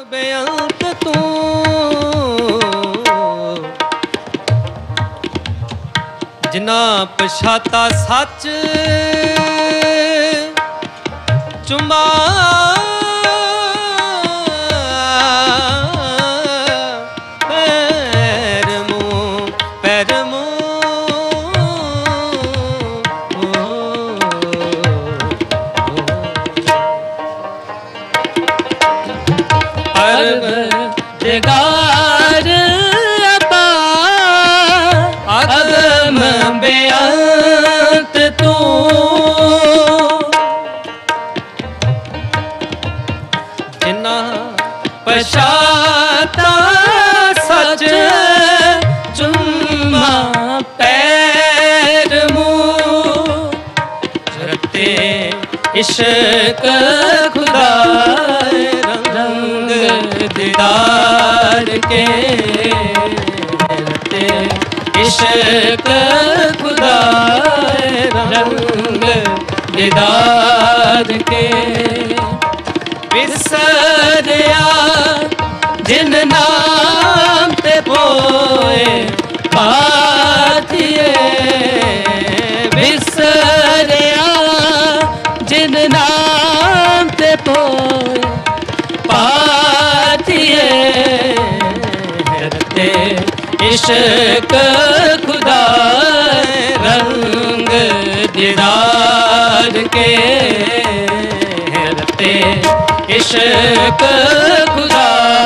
बेअंत तू, जिना पछाता सच चुमा परवरदिगार अपार अगम बेअंत तू, जिना पछाता सच चुम्मा पैर मुँह, रते इश्क खुदा रंग दीदार के, रते इश्क खुदा रंग दीदार के। विसरिया जिन नाम ते पोए पाथिए, विसरिया जिन नाम ते पोए पाथिए, रते इश्क खुदा रंग दीदार के, रते इश्क खुदा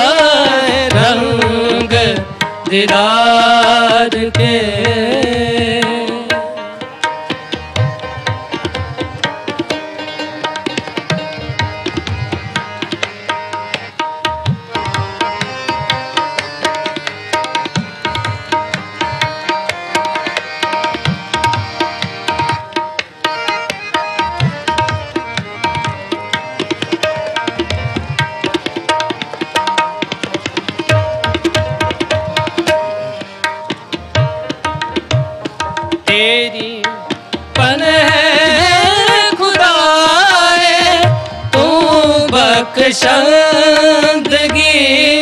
रंग दीदार के। तेरी पनाह खुदाए तू बख्शंदगी,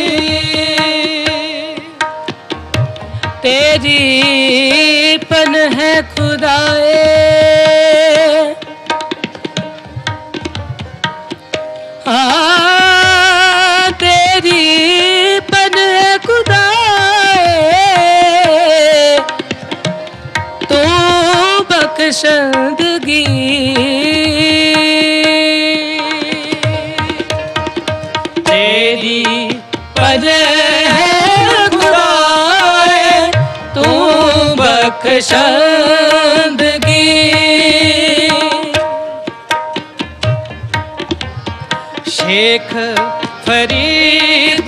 तेरी पनाह खुदाए तेरी पनाह खुदाए तू बख्शंदगी, तेरी पनाह खुदाए तू बख्शंदगी, शेख फरीद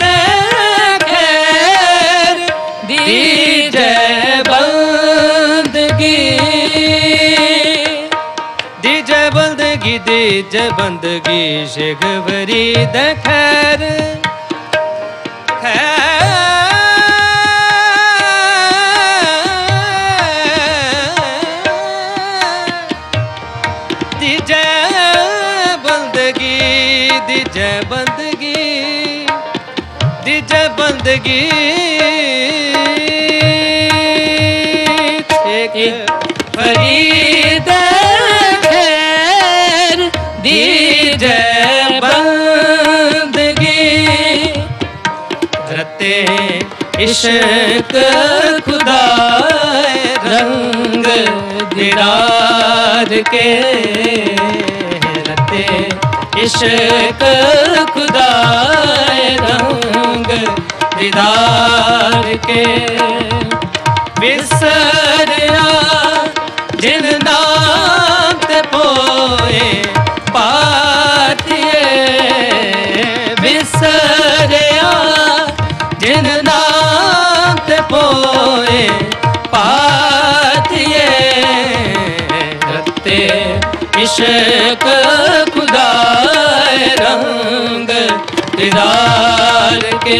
खैर दीजे बंदगी, दीजे बंदगी दीजे बंदगी, शेख फरीद खैर दीजे बंदगी, दीजे बंदगी, दीजे बंदगी, शेख फरीद खैर दीजे बंदगी, रते इश्क खुदा रंग दीदार के, रते इश्क खुदा रंग दीदार के। विसरिया जिन नाम ते पोए पाथिए, विसरिया जिन नाम ते पोए पाथिए, रते इश्क खुदा रंग दीदार के,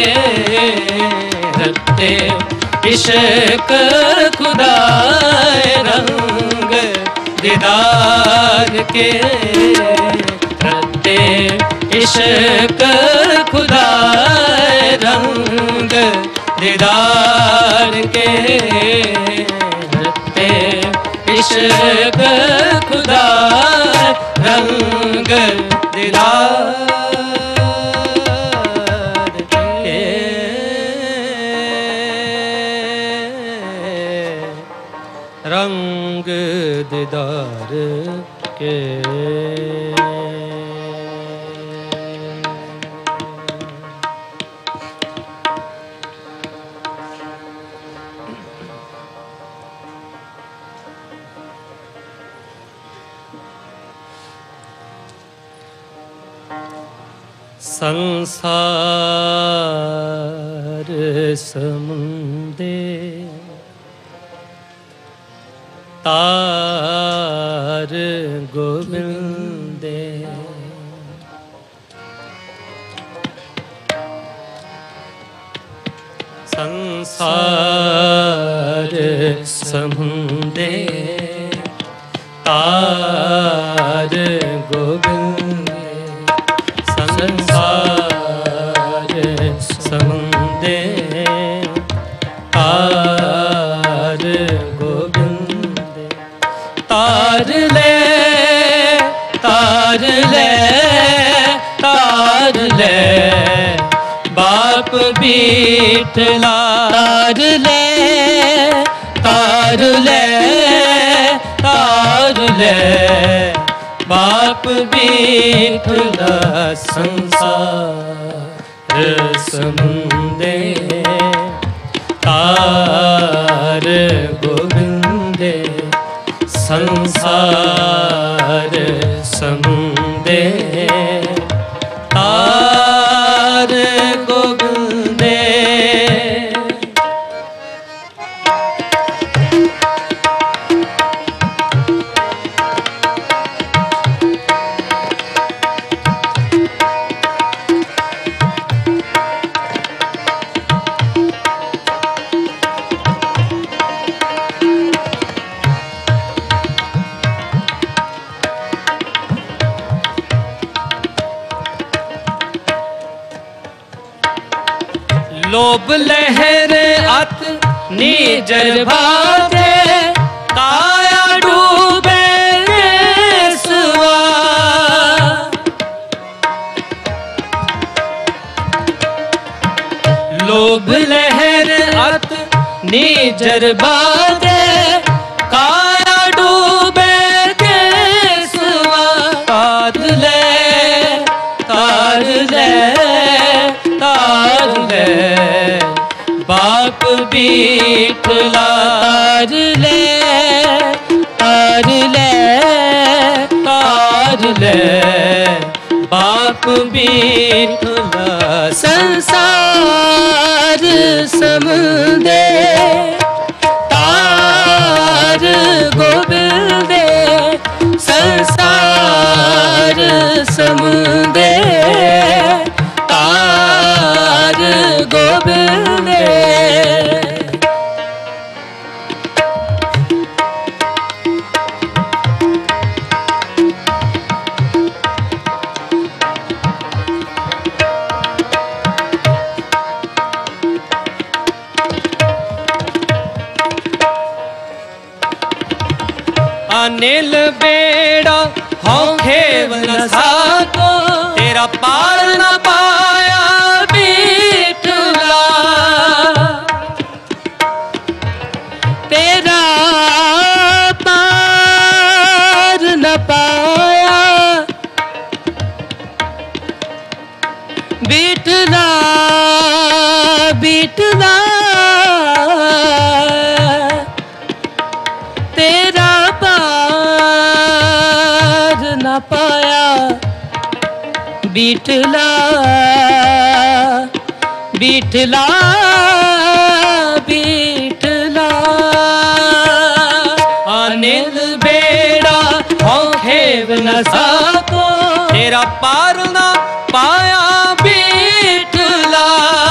रते इश्क खुदा रंग दीदार के, रते इश्क खुदा संसार समुंदे तार गोविंदे। संसार समुंदे तार गोविंदे। संसार समुंदे तार गोविंदे। तार ले तार ले तार ले बाप बीठला। तार ले तार ले तार ले बाप बीठला। संसार समुंदे तार गोविंदे। संसार समुंदे तार गोविंदे। लोभ लहर अत नीजर भाते काया डूबे सुआ। लोभ लहर अत नीजर भाते काया डूबे सुआ। तार ले तार ले तार ले बाप बीठला। तार ले तार ले तार ले बाप बीठला। संसार समुंदे तार गोविंदे। संसार समुंदे तार गोविंदे। अनिल बेड़ा हौ खेव न साको तेरा पार न पाया बीठला। तेरा पार न पाया बीठला बीठला। तेरा पार न पाया बीठला बीठला बीठला। अनिल बेड़ा हौ खेव न साको तेरा पार न पाया बीठला।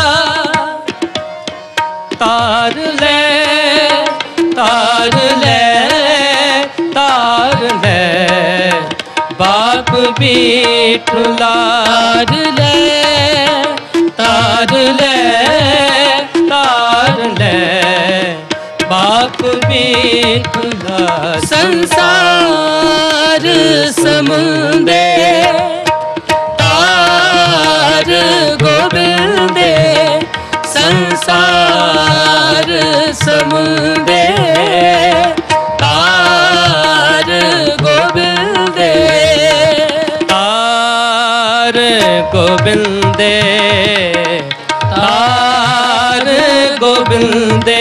तार ले तार ले तार ले बाप बीठला। तार ले तार ले तार ले बाप बीठला। संसार समुंदे तार गोविंदे। संसार समुंदे तार गोविंदे। तार गोविंदे तार गोविंदे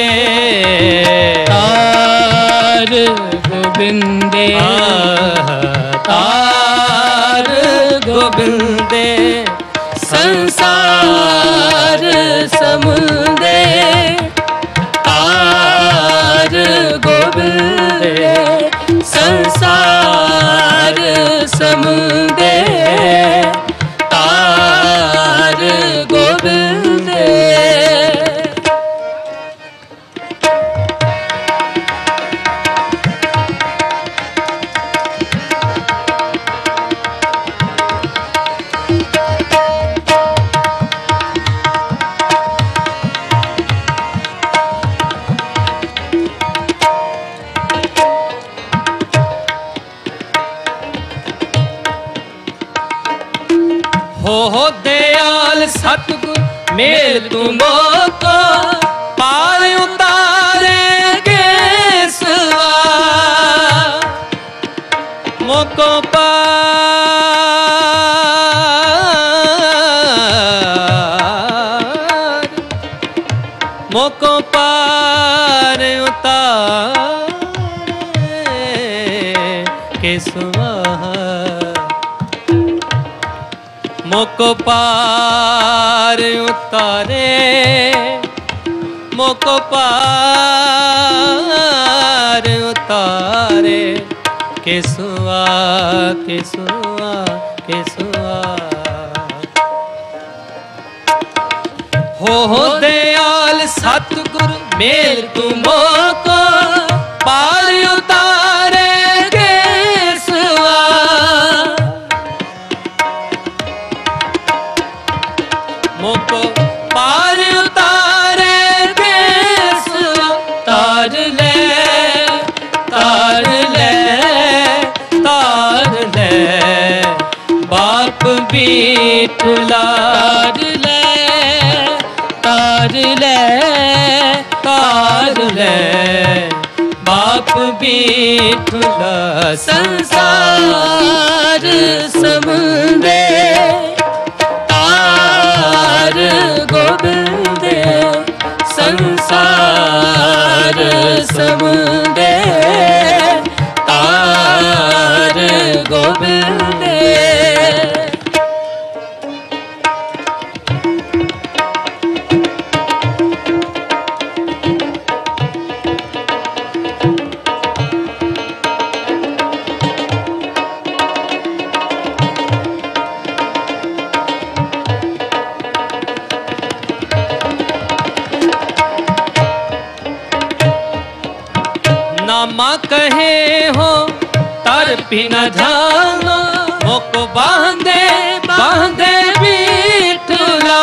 तार गोविंदे तार गोविंदे। संसार समुंदे तार गोबिंदे संसार समुंदे तार गोबिंदे। हो दयाल सतगुर मेल तुमो को पार उतारे केसवा मोको पार उतारे केसवा मोको पार उतारे मोको पार उतारे केसुआ केसुआ केसुआ। हो दयाल सतगुर मेल तुमो को पार उतारे केसुआ मोको पार उतारे केसुआ। तार ले तार ले तार ले बाप बीठला तार ले तार ले बाप बीठला संसार समुंदे तार गोबिंदे संसार समुंदे तार गोबिंदे। नामा कहे हो तर बिना जानो मोको बांधे बांधे बीठला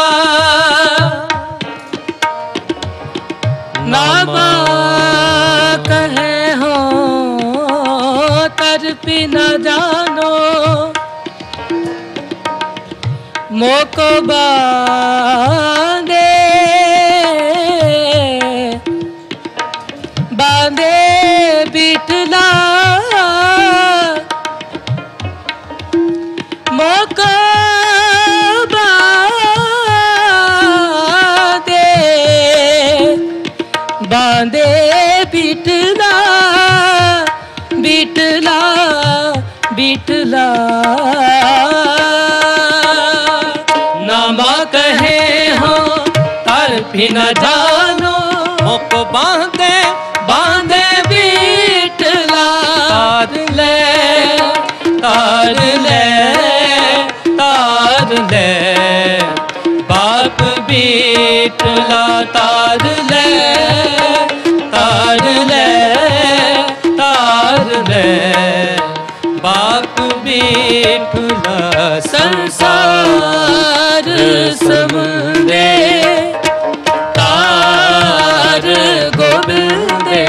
नामा कहे हो तर बिना जानो मोको बांधे बांधे बिठला मोको बांधे बांधे बिठला बिठला बिठला। नामा कहे हो तर भी न जानो मोको बांधे बांधे बीठला। तार ले तार ले तार ले बाप बीठला। तार ले तार ले तार ले बाप बीठला। संसार समुंदे तार गोबिंदे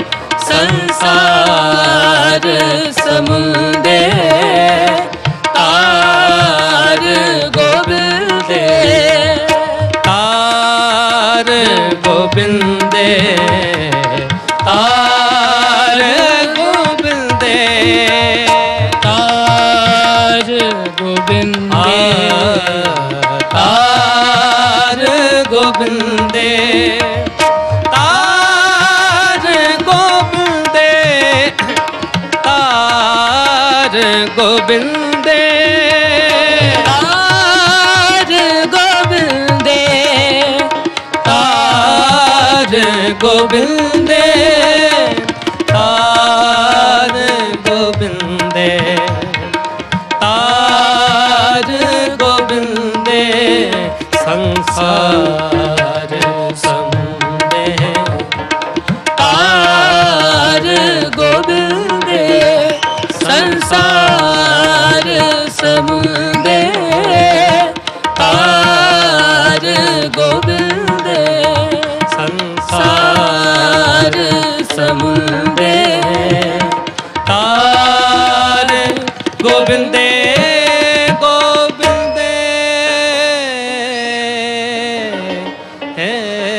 संसार समुंदे तार गोबिंदे तार गोबिंदे तार गोबिंदे तार गोबिंदे तार गोबिंदे तार गोबिंदे तार गोबिंदे तार गोबिंदे तार गोबिंदे तार गोबिंदे संसार समुंदे तार गोबिंदे संसार समुंदे तार गोबिंदे संसार समुंदे तार गोबिंदे गोबिंदे हे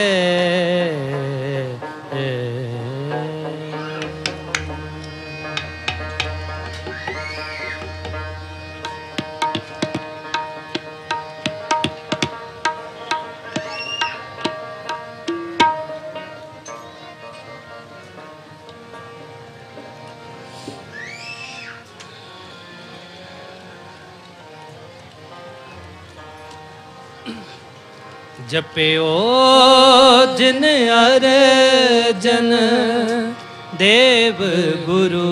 जपियो जिन अर्जन देव गुरु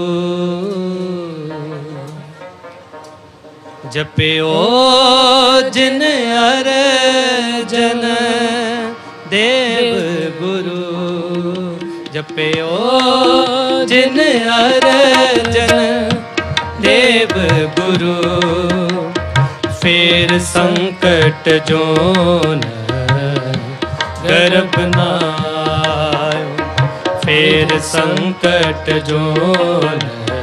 जपियो जिन अर्जन देव गुरु जपियो जिन अर्जन देव गुरु फिर संकट जोन गर्भ नायो फिर संकट जोन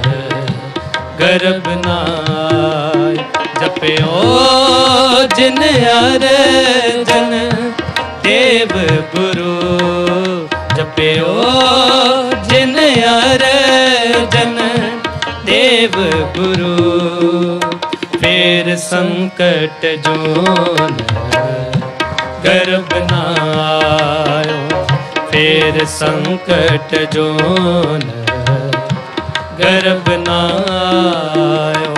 गर्भ नाय जपियो जिन अर्जन देव गुरु जपियो जिन अर्जन देव गुरु फिर संकट जोन गर्भ नायो फिर संकट जोन गर्भ नायो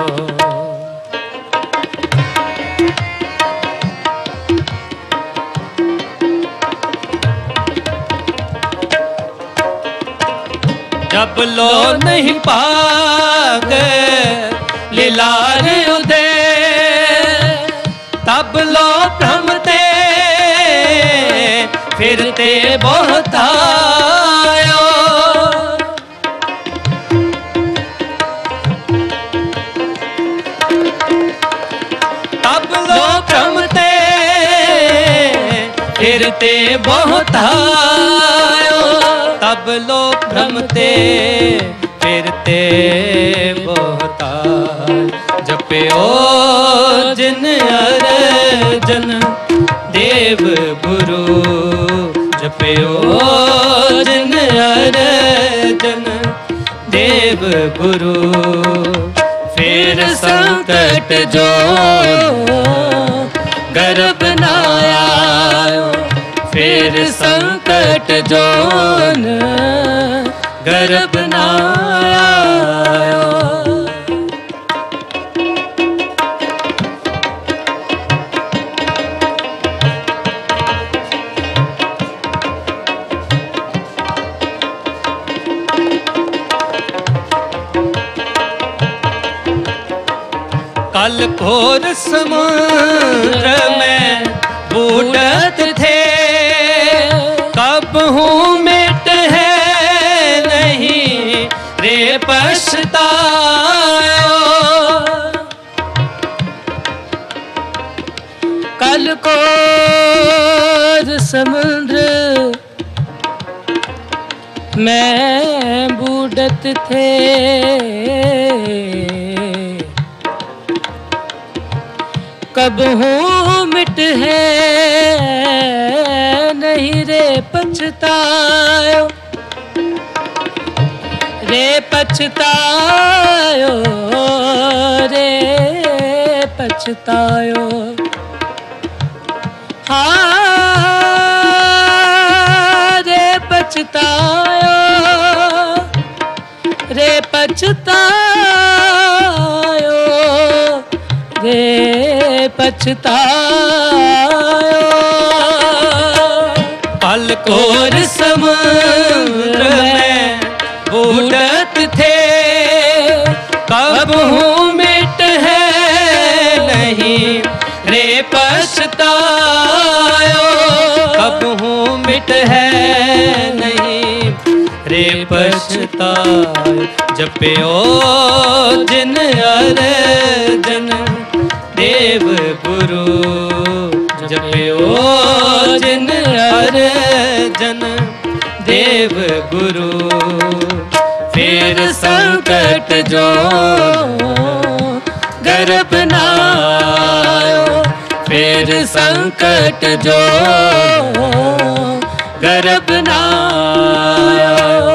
जब लो नहीं पागे लीलार उदय तब लो भ्रमते फिरते बहुत आयो तब लो भ्रमते फिरते बहुत आयो तब लो भ्रमते फिरते बहुत आयो जपियो जिन अर्जन देव गुरु जपियो जिन अर्जन देव गुरु फिर संकट जो गर्भ नायो फिर संकट जोन गर्भ नायो कल घोर समुद्र में बूढ़त थे कब हूँ मिट है नहीं रे पछतायो कल को समुद्र में बूढ़त थे कब हूँ मिट है नहीं रे पछतायो रे पछतायो रे पछतायो हाँ रे पछतायो रे पछतायो रे पछतायो पल कोर समुद्र में बूढ़त थे, कब हूँ मिट है नहीं रे पछतायो, कब हूँ मिट है नहीं रे पछतायो। जप्यो जिन अर्जन देव गुरु, जप्यो जिन अर्जन देव गुरु, फिर संकट जो गर्भ न आयो, फिर संकट जो गर्भ न आयो।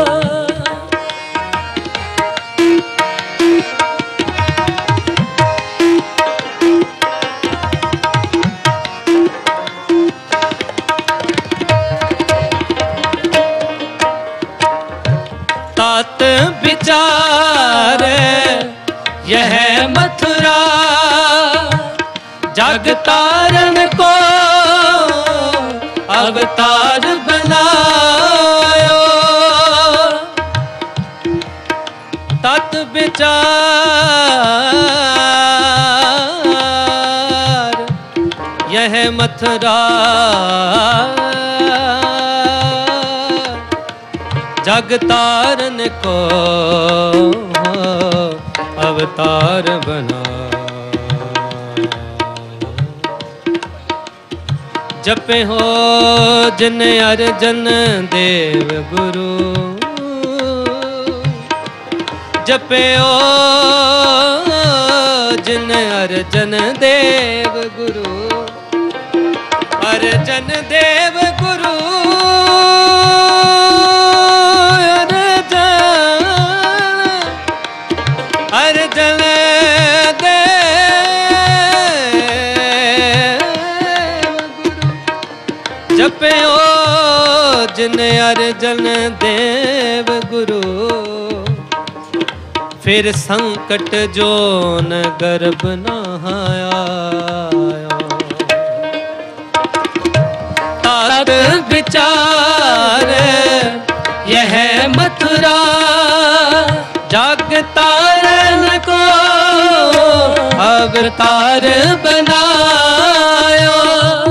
तात विचार यह मथुरा, जग तारण को अवतार बनायो। तात विचार यह मथुरा, जग तारन को अवतार बना। जपे हो जिन अर्जन देव गुरु, जपे हो जिन अर्जन देव गुरु, अर्जन देव गुरु, अर्जन देव गुरु, जपयो जिन अर्जन देव गुरु, फिर संकट जो न गर्भ न आया। तात विचार यह मथुरा, जग तारण को अवतार बनायो।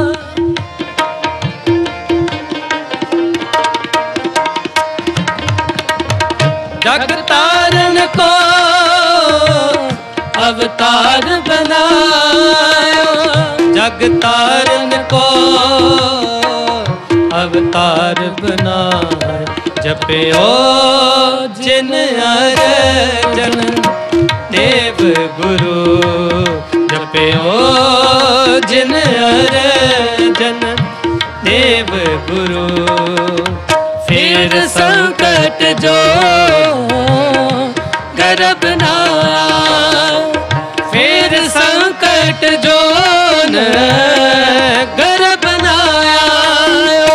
जग तारण को अवतार बनायो, जग तारण को अवतार बनायो। जपयो जिन अर्जन देव गुरु, जपयो जिन अर्जन देव गुरु, फिर संकट जो गर्भ न आयो, फिर संकट जो न गर्भ न आयो।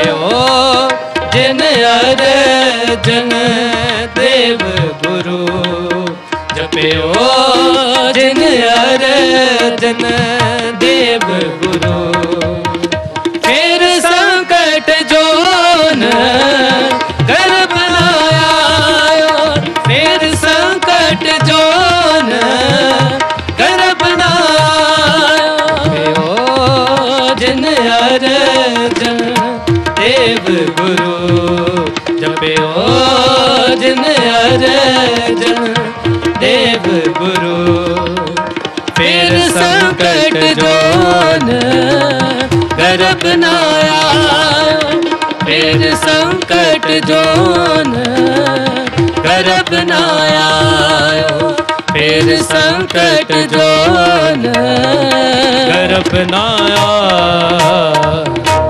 जिन अर्जन देव गुरु, जपयो जिन अर्जन देव गुरु, फिर संकट जो न गर्भ न आयो, फिर संकट जो न गर्भ न आयो। जिन अर्जन देव गुरु, जपयो जिन अर्जन देव गुरु, फिर संकट जो न गर्भ न आयो, फिर संकट जो न गर्भ न आयो, फिर संकट जो न गर्भ न आयो।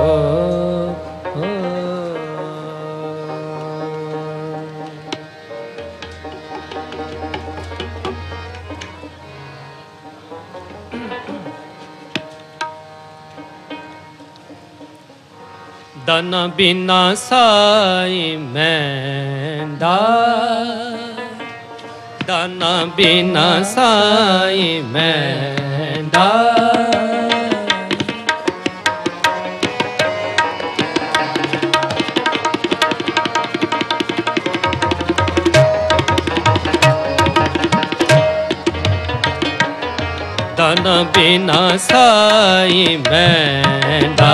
दाना बिना साई मैंदा, दाना बिना साई मैंदा, धन बिना साई मेंढा,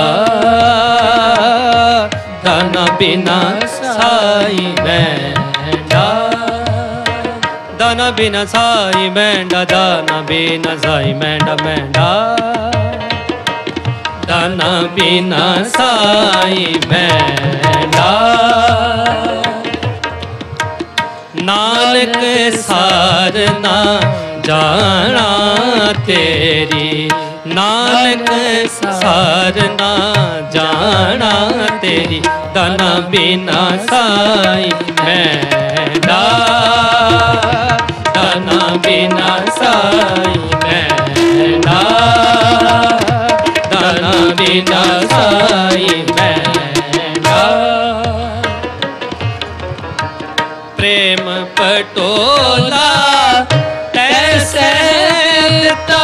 धन बिना साई मेंढा, धन बिना साई मेंढा, धन बिना साई मेंढा मेंढा, धन बिना साई मेंढा। नानक सारना जाना तेरी, नानक सारना जाना तेरी, धन बिना साई मेंढा, धन बिना साई मेंढा, धन बिना साई मेंढा। प्रेम पटोला तैसे देता,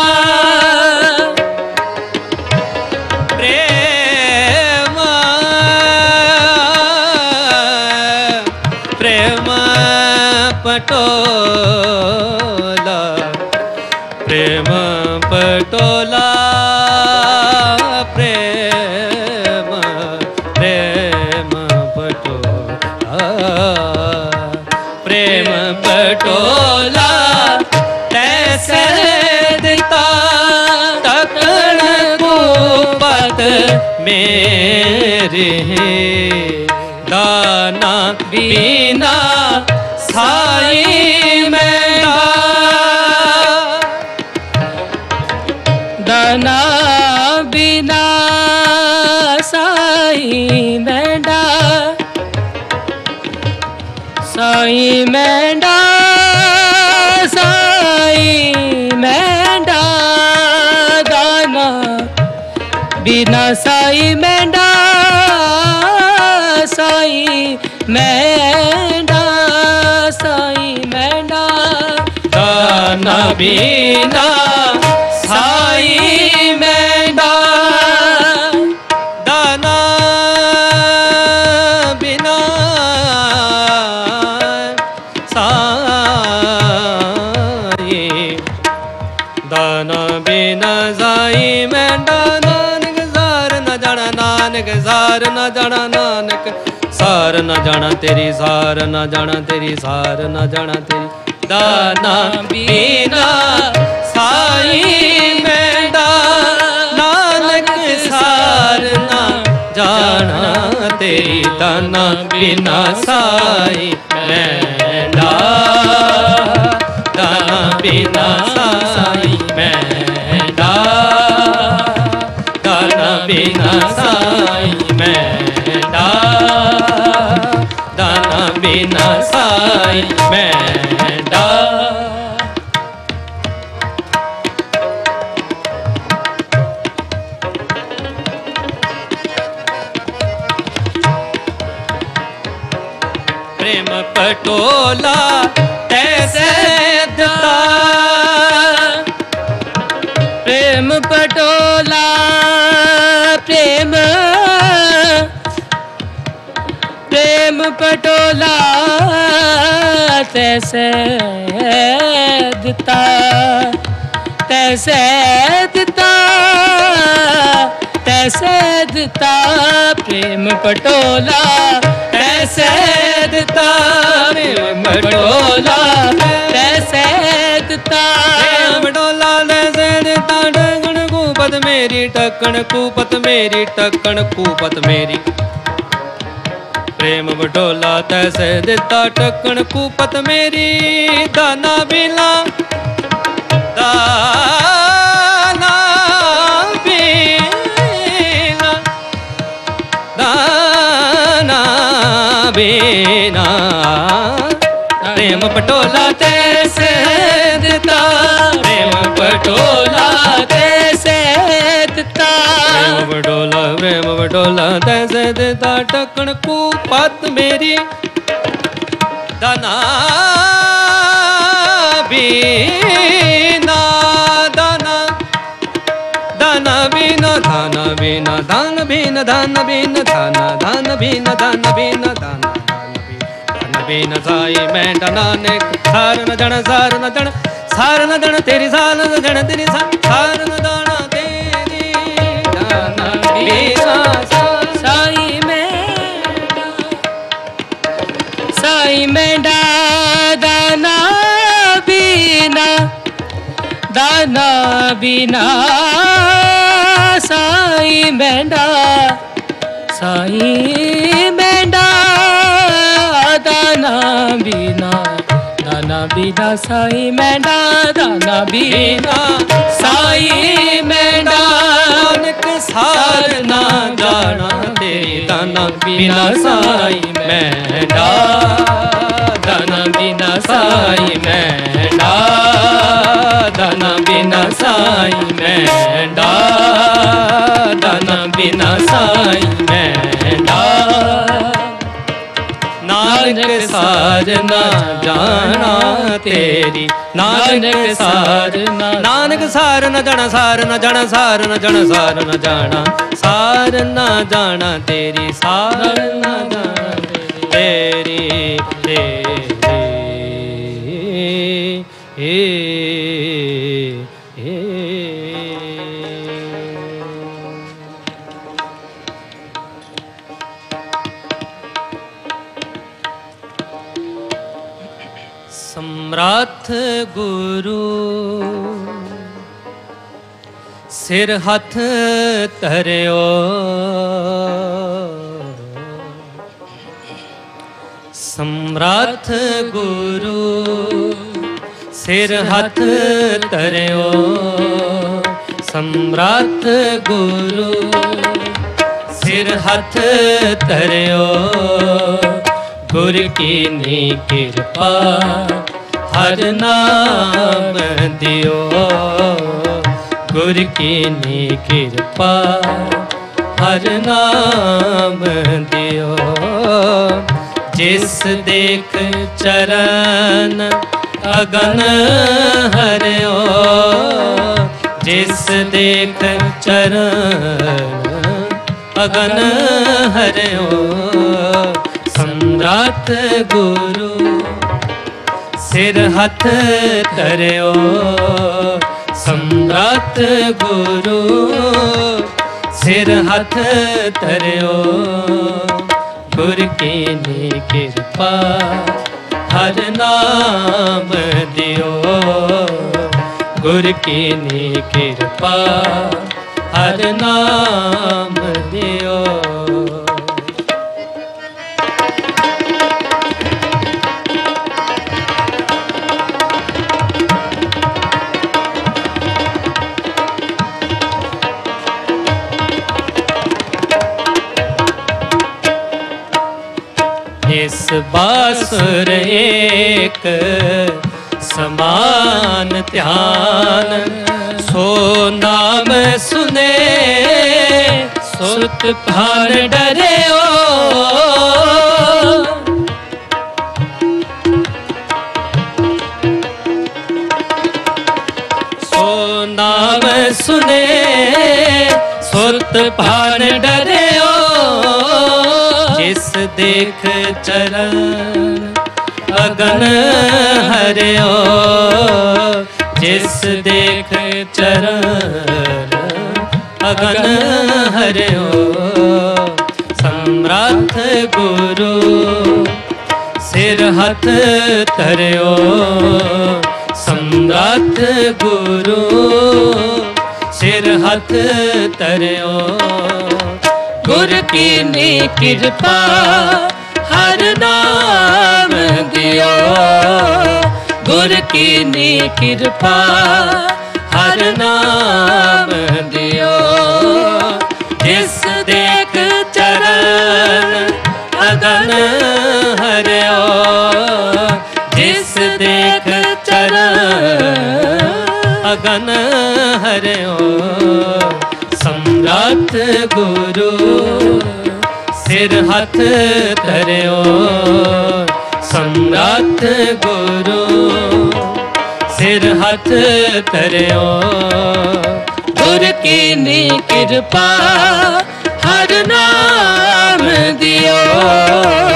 प्रेम प्रेम पटोला, प्रेम पटोला, प्रेम प्रेम पटोला, प्रेम पटोला तैसे देता, तकन कुपत मेरे, दाना बिना साई मेंढा, दाना बिना साई मेंढा, साई मेंढा, साई मेंढा, दाना बिना साई मेंढा, साई मेंढा, साई मेंढा, दाना बिना साई मेंढा, दाना बिना साई, दाना बिना साई मेंढा। नानक सार न जाना, नानक सार न जाना, नानक सार न जाना तेरी, सार न जाना तेरी, सार न जाना तेरी, दाना बिना साई मेंढा, नानक सार न जाना तेरी, दाना बिना साई मेंढा, दाना बिना साई मेंढा, दाना बिना साई मेंढा, दाना बिना साई मेंढा। प्रेम पटोला तैसे देता, प्रेम पटोला, प्रेम प्रेम पटोला तैसे देता, तैसे देता, तैसे देता, प्रेम पटोला तैसे देता, प्रेम पटोला तैसे देता, प्रेम पटोला तैसे देता, ढक्कन कुपत मेरी, ढक्कन कुपत मेरी, ढक्कन कुपत मेरी, प्रेम पटोला तैसे देता, ढक्कन कुपत मेरी, दाना बिना, दाना बिना, दाना बिना, प्रेम पटोला तैसे देता, प्रेम पटोला तैसे देता, प्रेम पटोला, प्रेम पटोला तैसे देता, ढक्कन कुपत मेरी, दाना बिना, दाना दाना बिना, दाना बिना, दान बिना, दान बिना, दाना दान बिना, दान बिना, दाना दान बिना साई मेंढा, नानक सार न जन, सार न जन, ਸਾਰ ਨਾ ਜਾਣਾ ਤੇਰੀ ਸਾਰ ਨਾ ਜਾਣਾ ਤੇਰੀ ਸਾਰ ਨਾ ਜਾਣਾ ਤੇਰੀ ਦਾਨਾ ਬਿਨਾ ਸਾਈ ਮੈਂਡਾ ਦਾਨਾ ਬਿਨਾ ਦਾਨਾ ਬਿਨਾ ਸਾਈ ਮੈਂਡਾ ਦਾਨਾ ਬਿਨਾ ਸਾਈ ਮੈਂਡਾ ਦਾਨਾ ਬਿਨਾ ਸਾਈ ਮੈਂਡਾ ਨਾਨਕ ਸਾਰ ਨਾ ਜਾਣਾ ਤੇਰੀ ਦਾਨਾ ਬਿਨਾ ਸਾਈ ਮੈਂਡਾ ਦਾਨਾ ਬਿਨਾ ਸਾਈ ਮੈਂਡਾ ਦਾਨਾ ਬਿਨਾ ਸਾਈ ਮੈਂਡਾ ਦਾਨਾ ਬਿਨਾ ਸਾਈ ਮੈਂਡਾ ਨਾਨਕ ਸਾਰ ਨਾ ਜਾਣਾ ਤੇਰੀ ਨਾਨਕ ਸਾਰ ਨਾ ਜਾਣਾ ਸਾਰ ਨਾ ਜਾਣਾ ਸਾਰ ਨਾ ਜਾਣਾ ਸਾਰ ਨਾ ਜਾਣਾ ਸਾਰ ਨਾ ਜਾਣਾ ਤੇਰੀ ਸਾਰ ਨਾ ਜਾਣਾ ਤੇਰੀ ਸਮਰੱਥ ਗੁਰੂ ਸਿਰ ਹੱਥ ਧਰਿਓ ਸਮਰੱਥ ਗੁਰੂ ਸਿਰ ਹੱਥ ਧਰਿਓ ਸਮਰੱਥ ਗੁਰੂ ਸਿਰ ਹੱਥ ਧਰਿਓ ਗੁਰ ਕੀਨੀ ਕਿਰਪਾ ਹਰ ਨਾਮ ਦਿਓ ਗੁਰ ਕੀਨੀ ਕਿਰਪਾ ਹਰ ਨਾਮ ਦਿਓ ਜਿਸ ਦੇਖ ਚਰਨ ਅਗਨ ਹਰਿਓ ਜਿਸ ਦੇਖ ਚਰਨ ਅਗਨ ਹਰਿਓ ਸਮਰੱਥ ਗੁਰੂ ਸਿਰ ਹੱਥ ਧਰਿਓ ਸਮਰੱਥ ਗੁਰੂ ਸਿਰ ਹੱਥ ਧਰਿਓ ਗੁਰ ਕੀਨੀ ਕਿਰਪਾ ਹਰ ਨਾਮ ਦਿਓ ਗੁਰ ਕੀਨੀ ਕਿਰਪਾ ਹਰ ਨਾਮ ਦਿਓ ਇਸ ਬਾਸੁਰ ਏਕ ਸਮਾਨ ਧਿਆਨ ਸੋ ਨਾਮ ਸੁਨੇ ਸੁਤ ਭਾਨ ਡਰਿਓ ਸੋ ਨਾਮ ਸੁਨੇ ਸੁਤ ਭਾਨ ਡਰਿਓ ਜਿਸ ਦੇਖ ਚਰਨ ਅਗਨ ਹਰਿਓ ਜਿਸ ਦੇਖ ਚਰਨ ਅਗਨ ਹਰਿਓ ਸਮਰੱਥ ਗੁਰੂ ਸਿਰ ਹੱਥ ਧਰਿਓ ਸਮਰੱਥ ਗੁਰੂ ਸਿਰ ਹੱਥ ਧਰਿਓ ਗੁਰ ਕੀਨੀ ਕਿਰਪਾ ਹਰ ਨਾਮ ਦਿਓ ਗੁਰ ਕੀਨੀ ਕਿਰਪਾ ਹਰ ਨਾਮ ਦਿਓ ਜਿਸ ਦੇਖ ਚਰਨ ਅਗਨ ਹਰਿਓ ਜਿਸ ਦੇਖ ਚਰਨ ਅਗਨ ਹਰਿਓ ਸਮਰੱਥ ਗੁਰੂ ਸਿਰ ਹੱਥ ਧਰਿਓ ਸਮਰੱਥ ਗੁਰੂ ਸਿਰ ਹੱਥ ਧਰਿਓ ਗੁਰ ਕੀਨੀ ਕਿਰਪਾ ਹਰ ਨਾਮ ਦਿਓ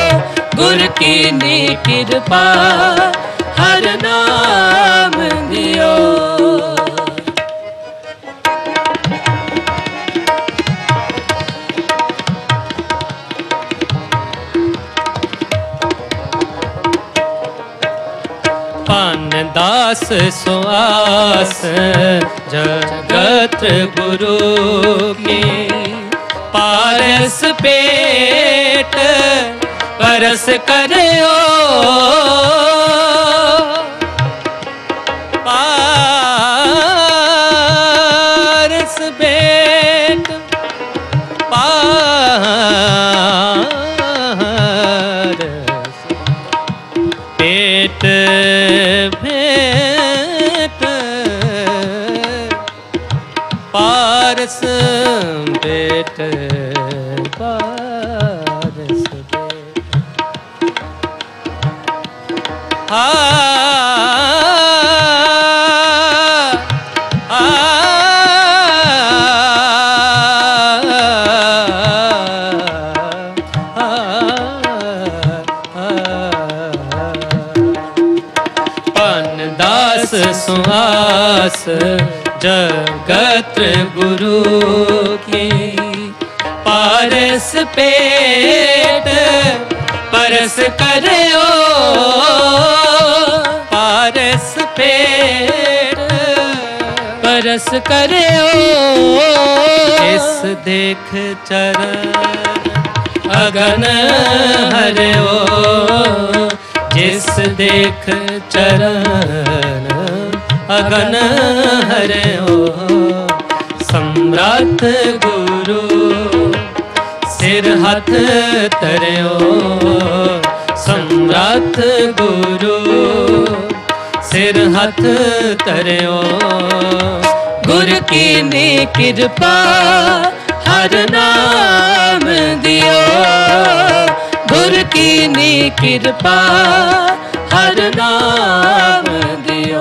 ਗੁਰ ਕੀਨੀ ਕਿਰਪਾ ਹਰ ਨਾਮ ਦਿਓ पान दास सुआस जगत गुरु की पारस पेट परस करो पारस पेट पारस पेट भेट पारस पेट पारस पान दास सुहास जगत गुरु की पारस पेट परस करो पारस पेट परस करो इस देख चरण अगन हरिओ जिस देख चरण अगन हरिओ सम्राट गुरु सिर हाथ तरियो सम्राट गुरु सिर हाथ तरियो गुर की नी कृपा हर नाम दियो गुर की नी कृपा हर नाम दियो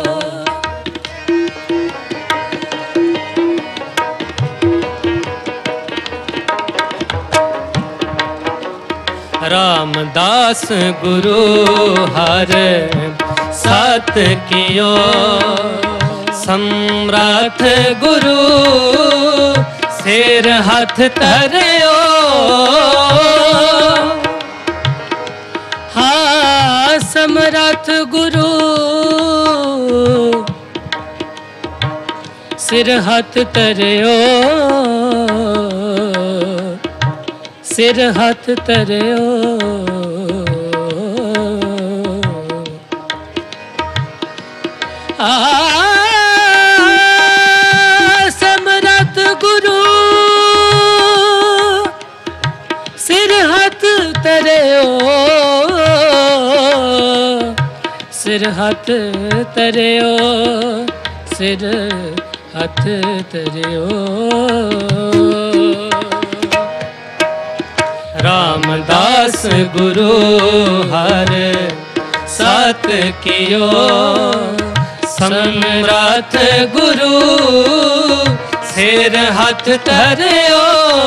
रामदास गुरु हर साथ कियो सम्राट गुरु सिर हाथ तरियो हाँ सम्राट गुरु सिर हाथ तरियो सिर हाथ तरियो सम्राट गुरु सिर हाथ तरियो सिर हाथ तरियो सिर हाथ तरियो रामदास गुरु हर साथ कियो सम्राट गुरु सिर हाथ तरियो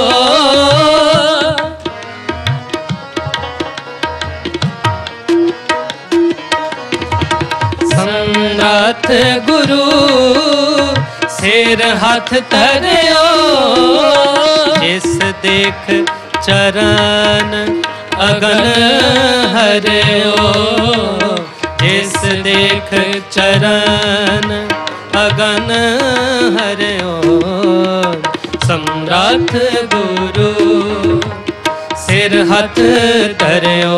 सम्राट गुरु सिर हाथ तरियो जिस देख चरण अगन हरिओ जिस देख चरण अगन हरिओ सम्राट गुरु सिर हाथ तरियो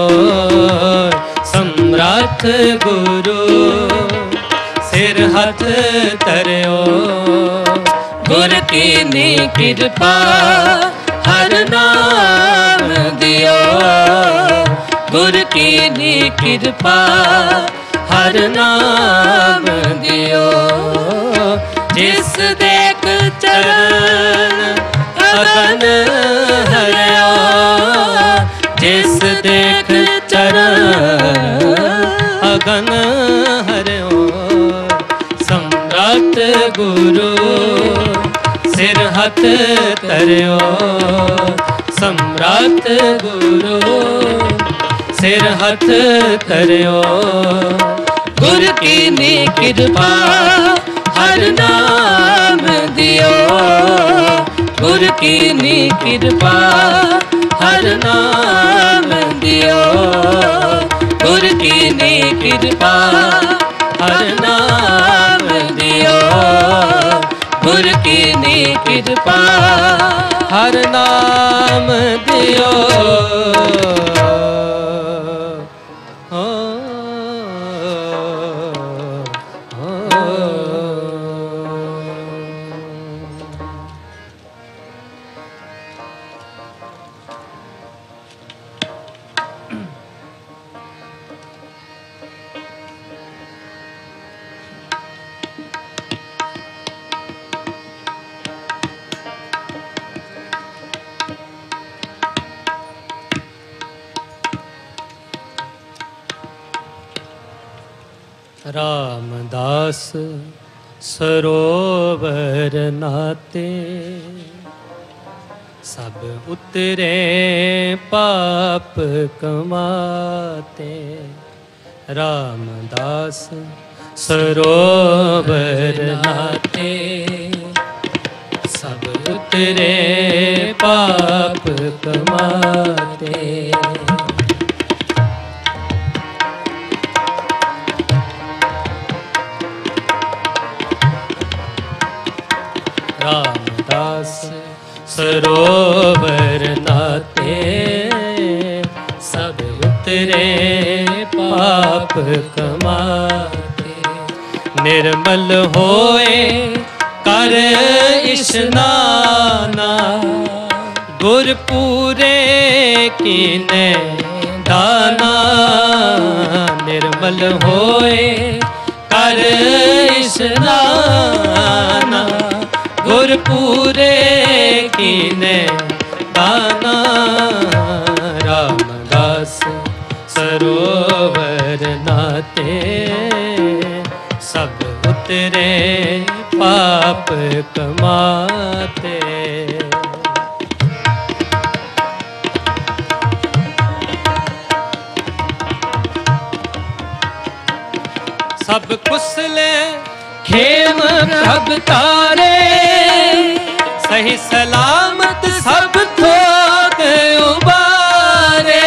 सम्राट गुरु सिर हाथ तरियो गुर की नी कृपा हर नाम दियो गुर की नी कृपा हर नाम दियो जिस देख चरण अगन हरिओ जिस देख चरण अगन हरिओ सम्राट गुरु सिर हाथ तरियो सम्राट गुरु सिर हाथ तरियो गुर की नी कृपा हर नाम दियो गुर की नी कृपा हर नाम दियो गुर की नी कृपा हर नाम दियो रामदास सरोवर नाते सब उतरे पाप कमाते। रामदास सरोवर नाते सब उतरे पाप कमाते। रामदास सरोवर नाते सब उतरे पाप कमाते। निर्मल होए कर इशनाना गुरपूरे कीने दाना। निर्मल होए कर इशनाना गुरपूरे कीने दाना। रामदास सरोवर नाते सब उतरे पाप कमाते। सब कुशले खेम प्रभ तारे सही सलामत सब थोक उबारे।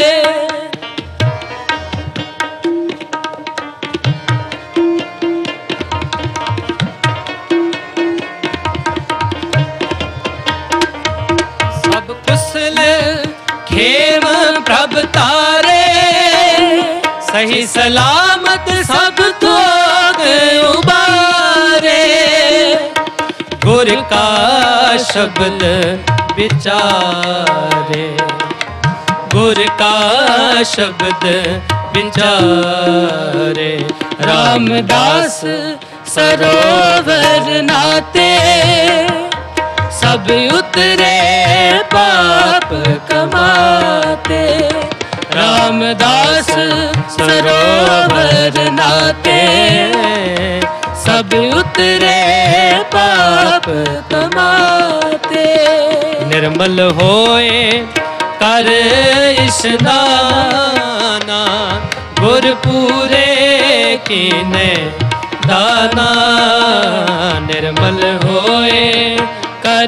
सब कुशल खेम प्रभ तारे सही सलामत सब थोक उबारे। गुर का शब्द विचारे गुर का शब्द विचारे। रामदास सरोवर नाते सब उतरे पाप कमाते। रामदास सरोवर नाते सब उतरे पाप कमाते। निर्मल होए कर इशनाना गुरपूरे कीने दाना। निर्मल होए कर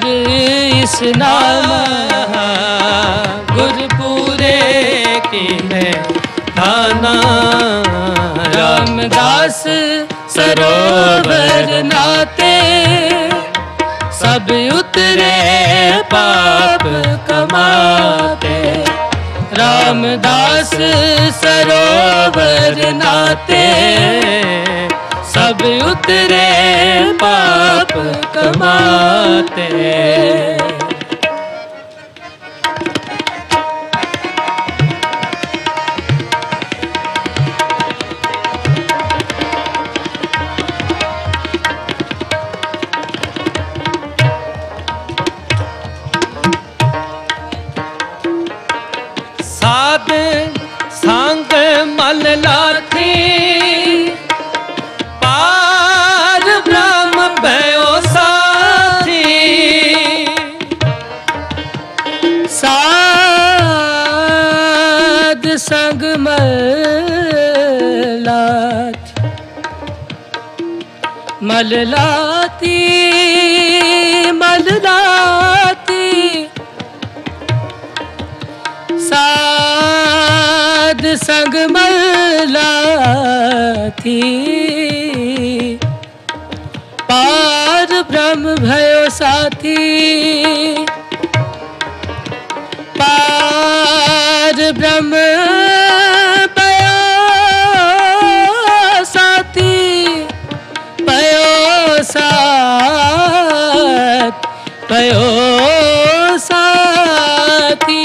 इशनाना गुरपूरे कीने दाना। रामदास सरोवर नाते सब उतरे पाप कमाते। रामदास सरोवर नाते सब उतरे पाप कमाते। साध संग मल लाथी पार ब्रह्म भयो साथी। साध संग मल लाती साध संग मलाथी पार ब्रह्म भयो साथी। ब्रह्म पयो साथी, पयो साथ, पयो साथी।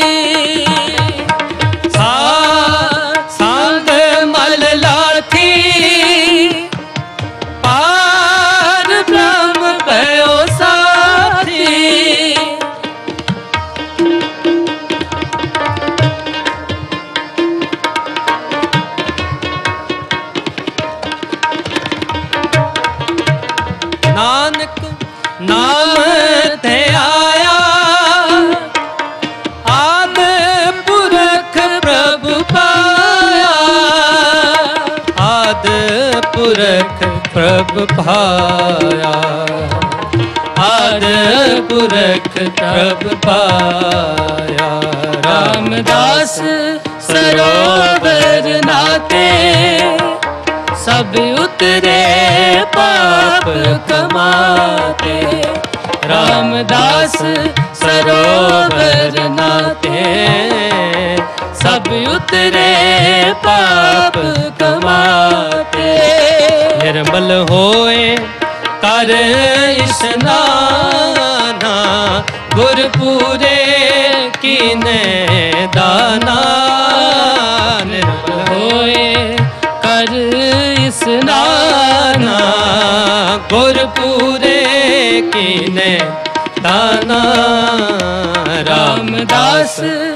सांग मल लाठी, पार ब्रह्म पयो साथी। नानक नाम ते आया, आद पुरख प्रभु पाया, आद पुरख प्रभु पाया, आद पुरख प्रभु पाया। रामदास सरोवर नाते, सब उतरे पाप कमाते। रामदास सरोवर नाते, सब उतरे पाप कमाते। निर्मल होए कर स्नाना, गुरपुरे कीने दाना। निर्मल होए कर स्नाना, गुरपुरे कीने दाना। रामदास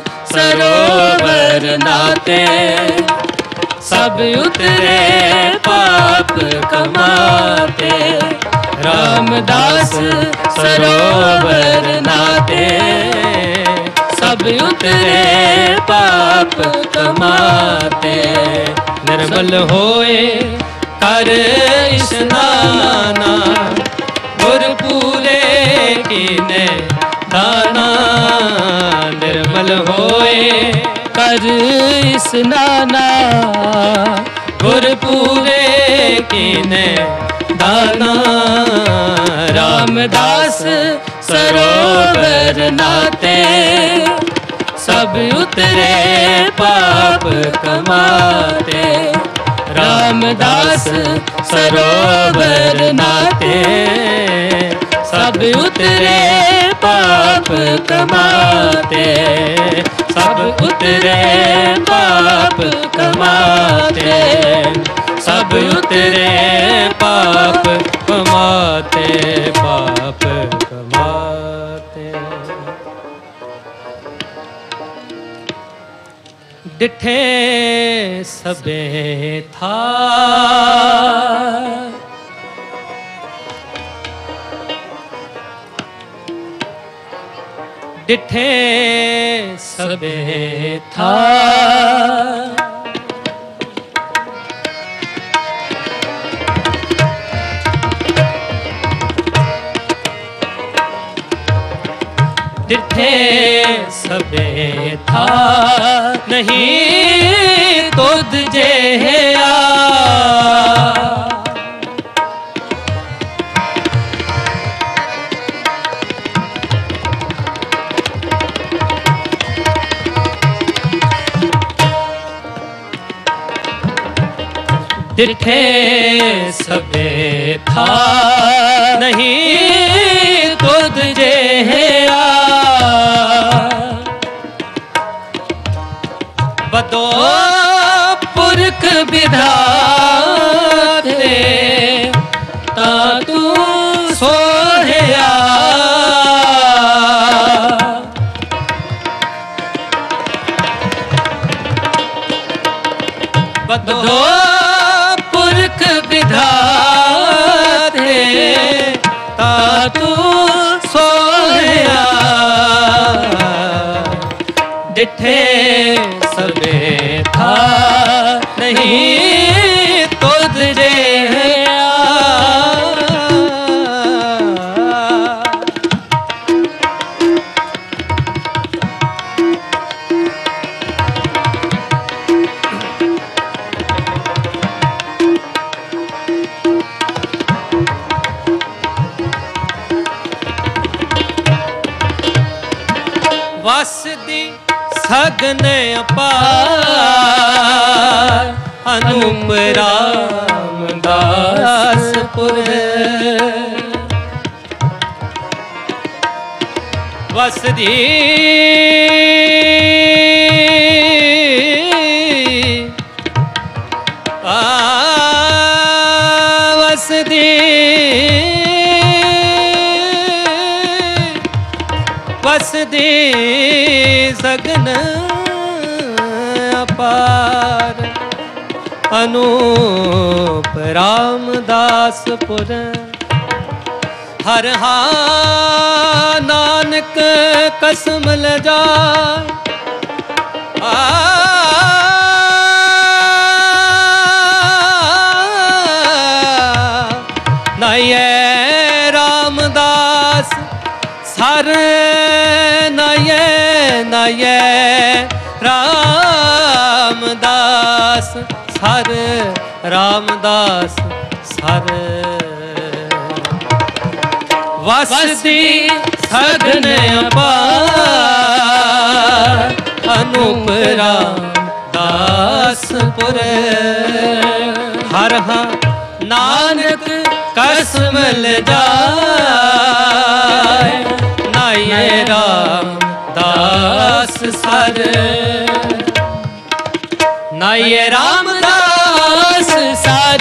सरोवर नाते, सब उतरे पाप कमाते। रामदास सरोवर नाते, सब उतरे पाप कमाते। निर्मल होए कर स्नाना, गुरपुरे कीने दाना। निर्मल होए कर स्नाना, गुरपुरे कीने दाना। रामदास सरोवर नाते, सब उतरे पाप कमाते। रामदास सरोवर नाते, सब उतरे पाप कमाते। सब उतरे पाप कमाते, सब उतरे पाप कमाते, पाप कमाते। डिठे सबे था, डिठे सबे था। डिठे सबे था, नहीं तुझ जे आ। डिठे सबे था, नहीं तुझ जे आ। बदो पुरख विधाते, ता तू सोहया। बदो पुरख विधाते, ता तू सोहया। डिठे सबे था, नहीं तुझ जे आ। वसदी सगन अपार अनूप रामदासपुर वसदी वसदी वसदी सगन अपार अनूप रामदासपुर हर हा नानक कसम ले जा नये रामदास सर नये नये रामदास सर रामदास सर वसदी सगन अपार अनूप रामदासपुर हर हा नानक कसम ले जाए नाये रामदास सर नाये रामदास सर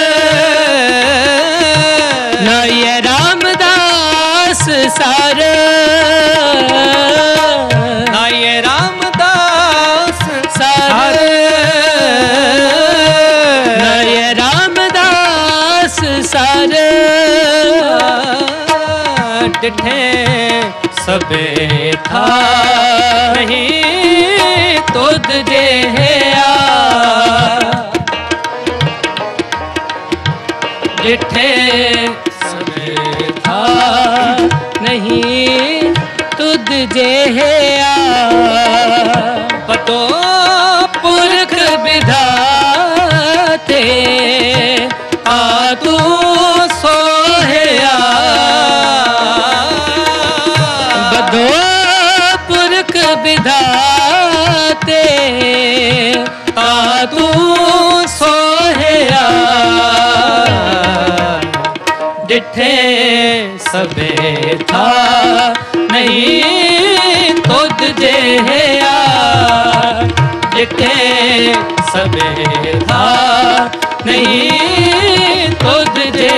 नाये रामदास सर नाये रामदास सर नाये रामदास सर डिठे सबे था नहीं तुद जे डिठे सबे था नहीं तुद जे बतो पुरख विधाते आ तू सोहया बदो पुरख विधाते आ तू सोहया डिठे सबे था नहीं तुद जे डिठे सबे था नहीं तुद जे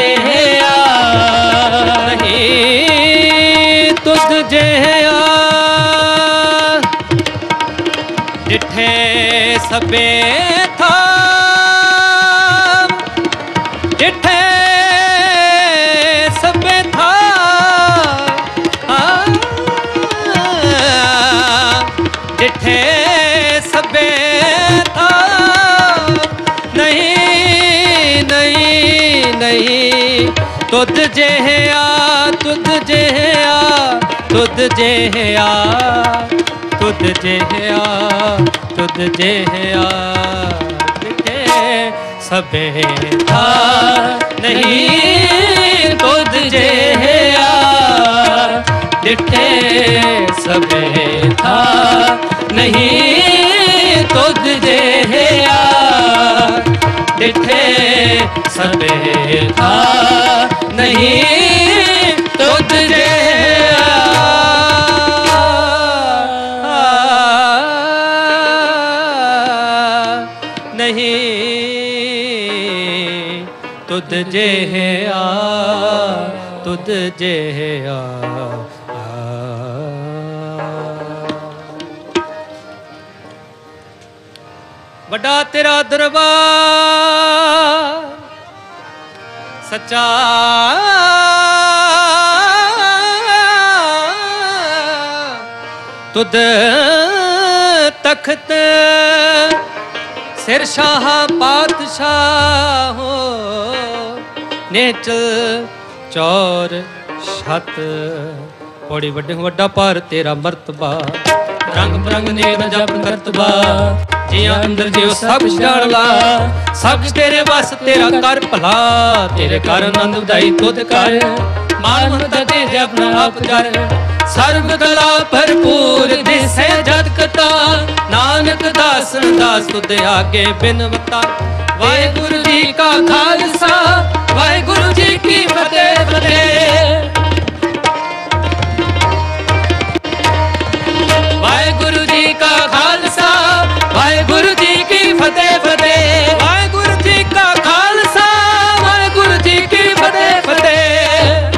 नहीं तुद जे डिठे सबे था डिठे सबे था डिठे सबे था नहीं नहीं नहीं तुद जे तुद जे तुद जे तुद जे तुद जे डिठे सबे था नहीं तुद जे डिठे सबे था नहीं तुद जे डिठे सबे था नहीं तुद जे नहीं तुद जे तुद जे वड्डा तेरा दरबार सच्चा तुद तख्त सिर शाह पातशाह हो नेचल चौर छत पौड़ी वड्डे वड्डा पर तेरा मर्तबा रंग बिरंग नेम जप करतबा जिया अंदर जियो सब जान ला सब तेरे बस तेरा कर भला तेरे कर आनंद उदाई तुद कर मान ममता दे अपना आप कर सर्व कला भरपूर दिसे जत कता ਨਾਨਕ ਦਾਸਨ ਦਾਸ ਤੁਧ ਆਗੇ ਬਿਨਵਤਾ। ਵਾਹਿਗੁਰੂ ਜੀ ਕਾ ਖਾਲਸਾ ਵਾਹਿਗੁਰੂ ਜੀ ਕੀ ਫਤਿਹ ਫਤਿਹ। ਵਾਹਿਗੁਰੂ ਜੀ ਕਾ ਖਾਲਸਾ ਵਾਹਿਗੁਰੂ ਜੀ ਕੀ ਫਤਿਹ ਫਤਿਹ। ਵਾਹਿਗੁਰੂ ਜੀ ਕਾ ਖਾਲਸਾ ਵਾਹਿਗੁਰੂ ਜੀ ਕੀ ਫਤਿਹ ਫਤਿਹ।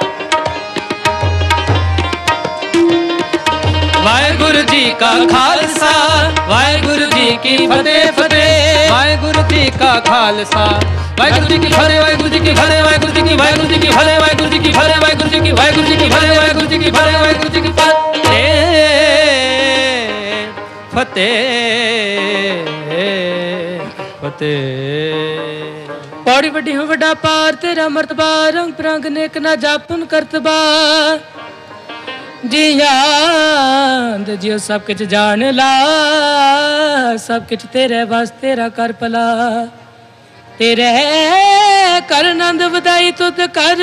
ਵਾਹਿਗੁਰੂ ਜੀ ਕਾ ਖਾਲਸਾ ਵਾਹਿਗੁਰੂ ਜੀ ਕੀ ਫਤਿਹ ਫਤਿਹ। ਵਾਹਿਗੁਰੂ ਜੀ ਕਾ ਖਾਲਸਾ ਵਾਹਿਗੁਰੂ ਜੀ ਕੀ ਫਤਿਹ। ਵਾਹਿਗੁਰੂ ਜੀ ਕੀ ਫਤਿਹ। ਵਾਹਿਗੁਰੂ ਜੀ ਕੀ ਵਾਹਿਗੁਰੂ ਜੀ ਕੀ ਫਤਿਹ। ਵਾਹਿਗੁਰੂ ਜੀ ਕੀ ਫਤਿਹ। ਵਾਹਿਗੁਰੂ ਜੀ ਕੀ ਵਾਹਿਗੁਰੂ ਜੀ ਕੀ ਫਤਿਹ। ਵਾਹਿਗੁਰੂ ਜੀ ਕੀ ਫਤਿਹ। ਵਾਹਿਗੁਰੂ ਜੀ ਕੀ ਫਤਿਹ ਫਤਿਹ ਫਤਿਹ। ਪੌੜੀ ਵੱਡੀ ਹੋ ਵੱਡਾ ਪਾਰ ਤੇਰਾ ਮਰਤਬਾ ਰੰਗ ਪ੍ਰੰਗ ਨੇਕ ਨਾ ਜਾਪਨ ਕਰਤਬਾ। जियाद जियो सब कुछ जान ला सब कुछ तेरे बस तेरा कर भला। तेरे कर नंद वधाई तुद कर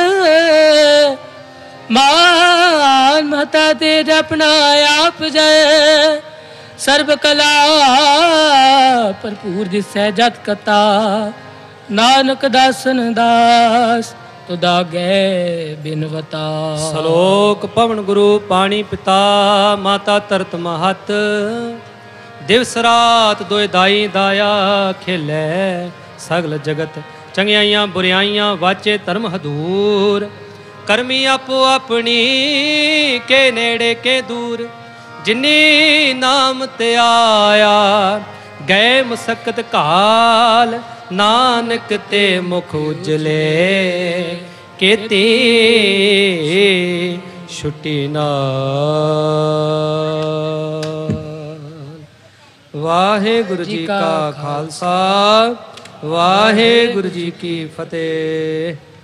मान महता तेरा अपना आप जय। सर्व कला भरपूर दिसै जत कता नानक दासन दास ਤੁਦਾ ਗੈ ਬਿਨਵਤਾ। ਸ਼ਲੋਕ ਪਵਨ ਗੁਰੂ ਪਾਣੀ ਪਿਤਾ ਮਾਤਾ ਤਰਤ ਮਹਤ। ਦਿਵਸ ਰਾਤ ਦੋਇ ਦਾਈ ਦਾਇਆ ਖੇਲੇ ਸਗਲ ਜਗਤ। ਚੰਗਿਆਈਆਂ ਬੁਰਿਆਈਆਂ ਵਾਚੇ ਧਰਮ ਹਦੂਰ। ਕਰਮੀ ਆਪੋ ਆਪਣੀ ਕੇ ਨੇੜੇ ਕੇ ਦੂਰ। ਜਿਨੀ ਨਾਮ ਤੇ ਆਇਆ ਗਏ ਮੁਸਕਤ ਕਾਲ। ਨਾਨਕ ਤੇ ਮੁਖ ਉਜਲੇ ਕੀਤੀ ਛੁੱਟੀ ਨਾਲ। ਵਾਹਿਗੁਰੂ ਜੀ ਕਾ ਖਾਲਸਾ ਵਾਹਿਗੁਰੂ ਜੀ ਕੀ ਫਤਿਹ।